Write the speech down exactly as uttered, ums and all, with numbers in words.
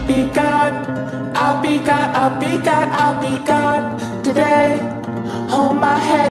be God. I'll be God, I'll be God, I'll be God today. Hold my head.